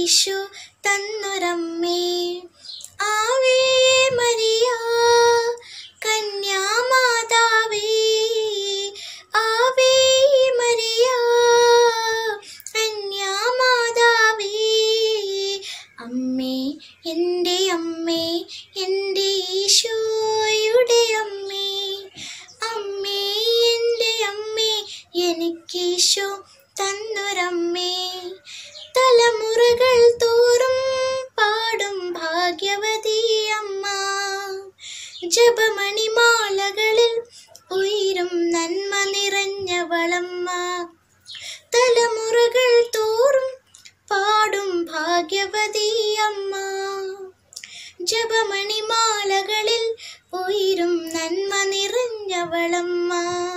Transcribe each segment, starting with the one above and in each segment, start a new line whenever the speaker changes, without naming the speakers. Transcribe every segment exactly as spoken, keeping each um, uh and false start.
Isho തന്നൊരമ്മേ. Ave Maria കന്യാമാതാവേ, Ave Maria കന്യാമാതാവേ. അമ്മേ എൻ്റെ അമ്മേ, എൻ്റെ ഈശോയുടെ അമ്മേ. അമ്മേ എൻ്റെ അമ്മേ, എനിക്കീശോ തന്നൊരമ്മേ. തലമുറകൾ തോറും പാടും ഭാഗ്യവതി അമ്മ, ജപമണിമാലകളിൽ ഉയരും നന്മ നിറഞ്ഞവളമ്മ. തലമുറകൾ തോറും പാടും ഭാഗ്യവതി അമ്മ, ജപമണിമാലകളിൽ ഉയരും നന്മ നിറഞ്ഞവളമ്മ.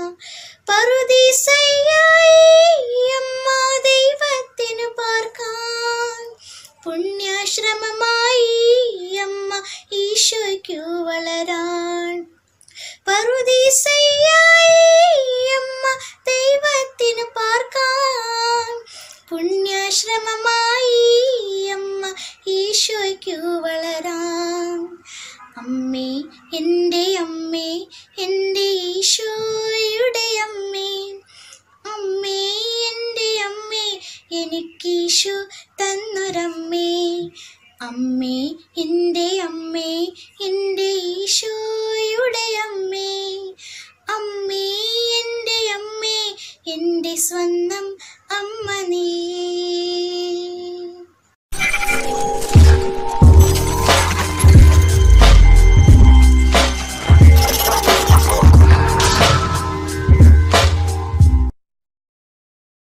പറുദീസയായി അമ്മ ദൈവത്തിനു പാർക്കാൻ, പുണ്യാശ്രമമായി അമ്മ ഈശോയ്ക്കു വളരാൻ. പറുദീസയായി അമ്മ ദൈവത്തിനു പാർക്കാൻ, പുണ്യാശ്രമമായി അമ്മ ഈശോയ്ക്കു വളരാൻ. അമ്മേ എൻ്റെ അമ്മേ, എൻ്റെ ഈശോയുടെ അമ്മേ. അമ്മേ എൻ്റെ അമ്മേ, എനിക്കീശോ തന്നൊരമ്മേ. അമ്മേ എൻ്റെ അമ്മേ, എൻ്റെ ഈശോയുടെ അമ്മേ. അമ്മേ എൻ്റെ അമ്മേ, എൻ്റെ സ്വന്തം അമ്മ നീ.